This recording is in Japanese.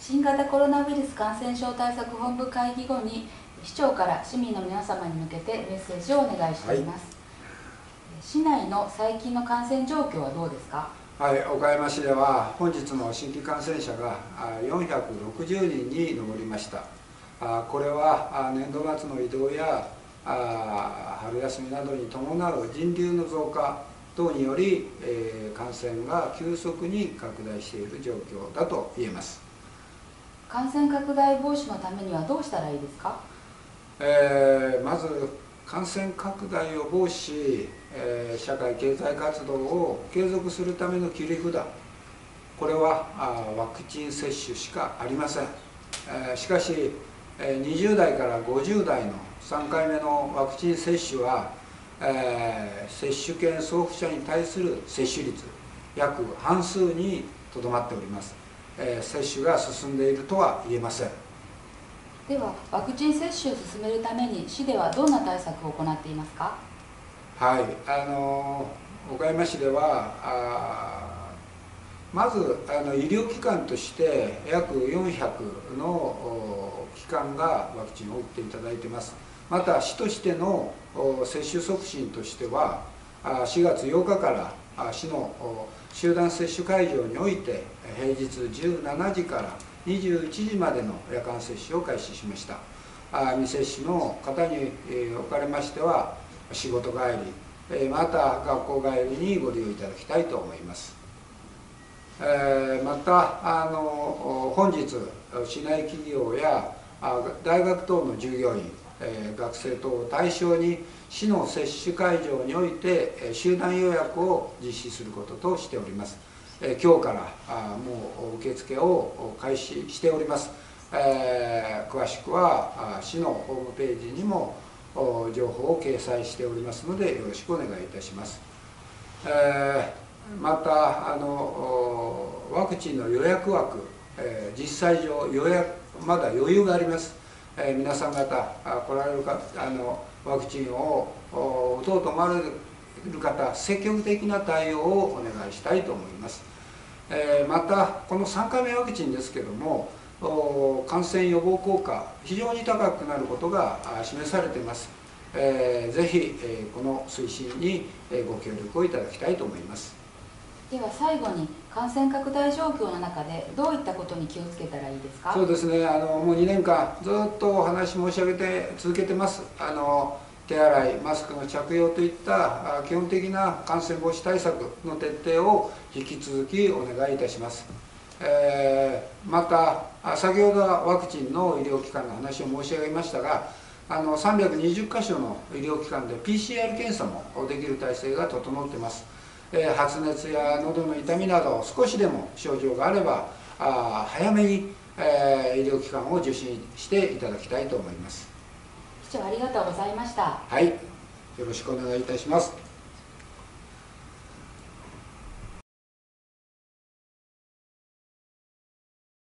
新型コロナウイルス感染症対策本部会議後に市長から市民の皆様に向けてメッセージをお願いしています。市内の最近の感染状況はどうですか？ はい、岡山市では本日の新規感染者が460人に上りました。これは年度末の移動や春休みなどに伴う人流の増加等により感染が急速に拡大している状況だと言えます。 感染拡大防止のためにはどうしたらいいですか？ まず感染拡大を防止、社会経済活動を継続するための切り札、これはワクチン接種しかありません。しかし20代から50代の3回目のワクチン接種は、接種券送付者に対する接種率約半数にとどまっております。接種が進んでいるとは言えません。 では、ワクチン接種を進めるために市ではどんな対策を行っていますか？ はい、岡山市ではまず医療機関として約400の機関がワクチンを打っていただいています。また市としての接種促進としては4月8日から市の集団接種会場において平日17時から21時までの夜間接種を開始しました。未接種の方におかれましては仕事帰りまた学校帰りにご利用いただきたいと思います。また本日市内企業や大学等の従業員学生等を対象に市の接種会場において集団予約を実施することとしております。今日からもう受付を開始しております。詳しくは市のホームページにも情報を掲載しておりますのでよろしくお願いいたします。またワクチンの予約枠、実際上まだ余裕があります。皆さん方来られる方ワクチンを打とうと思われる方、積極的な対応をお願いしたいと思います。またこの3回目ワクチンですけれども感染予防効果非常に高くなることが示されています。ぜひこの推進にご協力をいただきたいと思います。 では最後に感染拡大状況の中でどういったことに気をつけたらいいですか？ そうですね、もう2年間ずっとお話申し上げて続けてます。手洗い、マスクの着用といった基本的な感染防止対策の徹底を引き続きお願いいたします。また先ほどはワクチンの医療機関の話を申し上げましたが320カ所の医療機関で PCR 検査もできる体制が整っています。発熱や喉の痛みなど少しでも症状があれば早めに医療機関を受診していただきたいと思います。 市長ありがとうございました。 はい、よろしくお願いいたします。